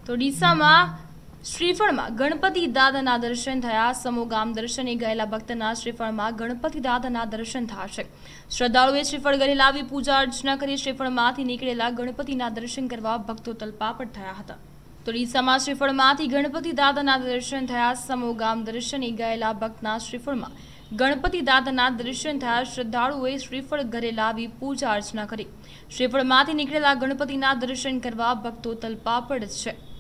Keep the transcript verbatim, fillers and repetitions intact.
તો ડીસામાં શ્રીફળમાં ગણપતિ દાદાના દર્શન થયા। સમૂહ ગામ દર્શને ગયેલા ભક્તના શ્રીફળમાં ગણપતિ દાદાના દર્શન થશે। શ્રદ્ધાળુએ શ્રીફળ ઘરે લાવી પૂજા અર્ચના કરી શ્રીફળમાંથી નીકળેલા ગણપતિના દર્શન કરવા ભક્તો તલપાપડ થયા હતા। તો ડીસામાં શ્રીફળમાંથી ગણપતિ દાદાના દર્શન થયા। સમૂહ ગામ દર્શને ગયેલા ભક્તના શ્રીફળમાં ગણપતિ દાદાના દર્શન થયા। શ્રદ્ધાળુઓએ શ્રીફળ ઘરે લાવી પૂજા અર્ચના કરી શ્રીફળમાંથી નીકળેલા ગણપતિના દર્શન કરવા ભક્તો તલપાપડ છે।